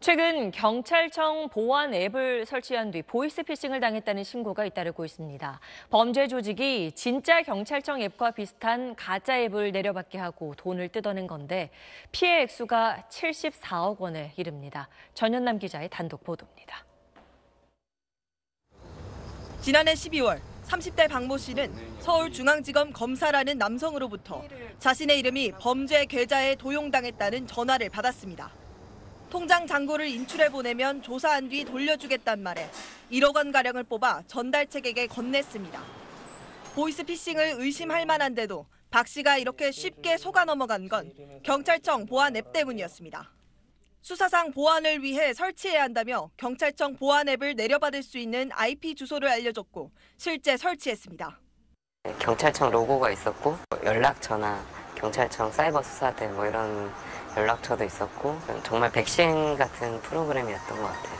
최근 경찰청 보안 앱을 설치한 뒤 보이스피싱을 당했다는 신고가 잇따르고 있습니다. 범죄 조직이 진짜 경찰청 앱과 비슷한 가짜 앱을 내려받게 하고 돈을 뜯어낸 건데 피해 액수가 74억 원에 이릅니다. 전현남 기자의 단독 보도입니다. 지난해 12월 30대 박모 씨는 서울중앙지검 검사라는 남성으로부터 자신의 이름이 범죄 계좌에 도용당했다는 전화를 받았습니다. 통장 잔고를 인출해 보내면 조사한 뒤 돌려주겠단 말에 1억 원가량을 뽑아 전달책에게 건넸습니다. 보이스피싱을 의심할 만한데도 박 씨가 이렇게 쉽게 속아 넘어간 건 경찰청 보안 앱 때문이었습니다. 수사상 보안을 위해 설치해야 한다며 경찰청 보안 앱을 내려받을 수 있는 IP 주소를 알려줬고 실제 설치했습니다. 경찰청 로고가 있었고 연락처나 경찰청 사이버 수사대 이런 연락처도 있었고 정말 백신 같은 프로그램이었던 것 같아요.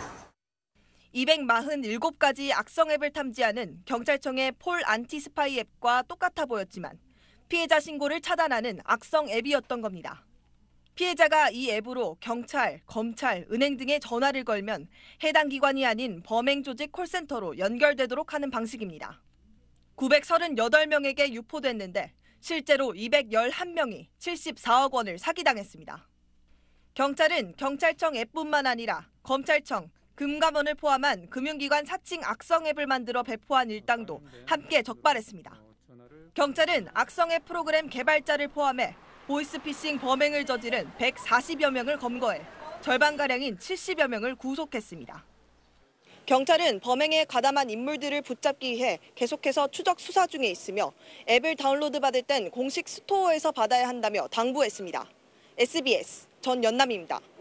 247가지 악성 앱을 탐지하는 경찰청의 폴 안티스파이 앱과 똑같아 보였지만 피해자 신고를 차단하는 악성 앱이었던 겁니다. 피해자가 이 앱으로 경찰, 검찰, 은행 등에 전화를 걸면 해당 기관이 아닌 범행 조직 콜센터로 연결되도록 하는 방식입니다. 938명에게 유포됐는데 실제로 211명이 74억 원을 사기당했습니다. 경찰은 경찰청 앱뿐만 아니라 검찰청, 금감원을 포함한 금융기관 사칭 악성 앱을 만들어 배포한 일당도 함께 적발했습니다. 경찰은 악성 앱 프로그램 개발자를 포함해 보이스피싱 범행을 저지른 140여 명을 검거해 절반가량인 70여 명을 구속했습니다. 경찰은 범행에 가담한 인물들을 붙잡기 위해 계속해서 추적 수사 중에 있으며 앱을 다운로드 받을 땐 공식 스토어에서 받아야 한다며 당부했습니다. SBS 전연남입니다.